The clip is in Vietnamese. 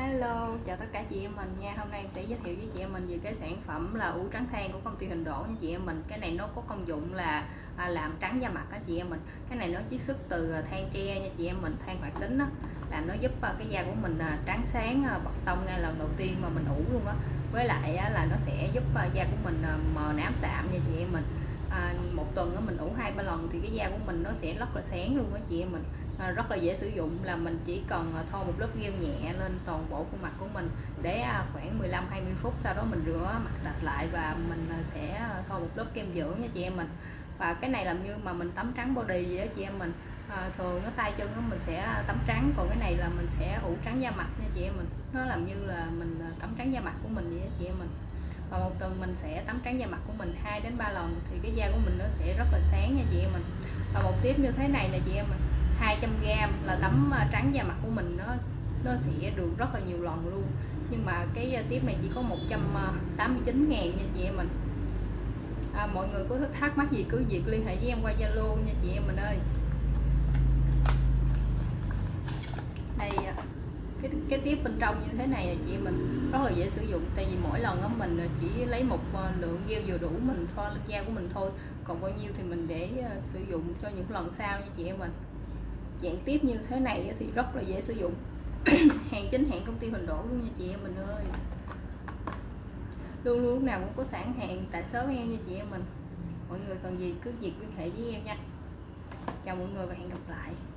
Hello, chào tất cả chị em mình nha. Hôm nay em sẽ giới thiệu với chị em mình về cái sản phẩm là ủ trắng than của công ty Huỳnh Đỗ nha chị em mình. Cái này nó có công dụng là làm trắng da mặt á chị em mình. Cái này nó chiết xuất từ than tre nha chị em mình, than hoạt tính á, là nó giúp cái da của mình trắng sáng, bật tông ngay lần đầu tiên mà mình ủ luôn á. Với lại là nó sẽ giúp da của mình mờ nám sạm nha chị em mình. Một tuần mình ủ 2-3 lần thì cái da của mình nó sẽ rất là sáng luôn á chị em mình. Rất là dễ sử dụng, là mình chỉ cần thoa một lớp gel nhẹ lên toàn bộ khuôn mặt của mình để khoảng 15-20 phút, sau đó mình rửa mặt sạch lại và mình sẽ thoa một lớp kem dưỡng nha chị em mình. Và cái này làm như mà mình tắm trắng body vậy đó chị em mình. Thường ở tay chân mình sẽ tắm trắng, còn cái này là mình sẽ ủ trắng da mặt nha chị em mình. Nó làm như là mình tắm trắng da mặt của mình vậy đó chị em mình. Và một tuần mình sẽ tắm trắng da mặt của mình 2-3 lần thì cái da của mình nó sẽ rất là sáng nha chị em mình. Và một tiếp như thế này nè chị em mình, 200g là tắm trắng da mặt của mình, nó sẽ được rất là nhiều lần luôn. Nhưng mà cái tiếp này chỉ có 189.000 nha chị em mình. Mọi người có thắc mắc gì cứ việc liên hệ với em qua Zalo nha chị em mình ơi. Đây, cái tiếp bên trong như thế này là chị em mình rất là dễ sử dụng, tại vì mỗi lần mình chỉ lấy một lượng gel vừa đủ mình thoa lên da của mình thôi, còn bao nhiêu thì mình để sử dụng cho những lần sau nha chị em mình. Dạng tiếp như thế này thì rất là dễ sử dụng. Hàng chính hãng công ty Huỳnh Đỗ luôn nha chị em mình ơi. Luôn lúc nào cũng có sẵn hàng tại shop em nha chị em mình. Mọi người cần gì cứ việc liên hệ với em nha. Chào mọi người và hẹn gặp lại.